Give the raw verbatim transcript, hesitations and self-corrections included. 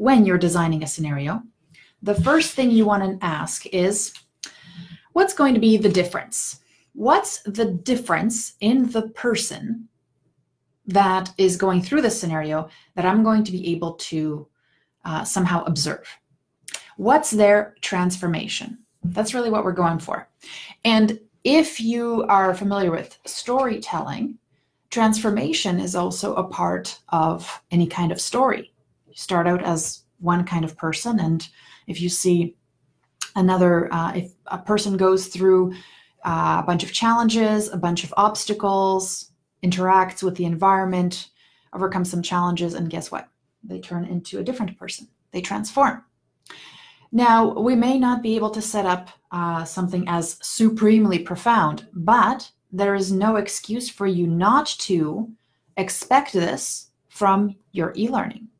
when you're designing a scenario, the first thing you want to ask is, what's going to be the difference? What's the difference in the person that is going through this scenario that I'm going to be able to uh, somehow observe? What's their transformation? That's really what we're going for. And if you are familiar with storytelling, transformation is also a part of any kind of story. You start out as one kind of person, and if you see another, uh, if a person goes through uh, a bunch of challenges, a bunch of obstacles, interacts with the environment, overcomes some challenges, and guess what? They turn into a different person. They transform. Now, we may not be able to set up uh, something as supremely profound, but there is no excuse for you not to expect this from your e-learning.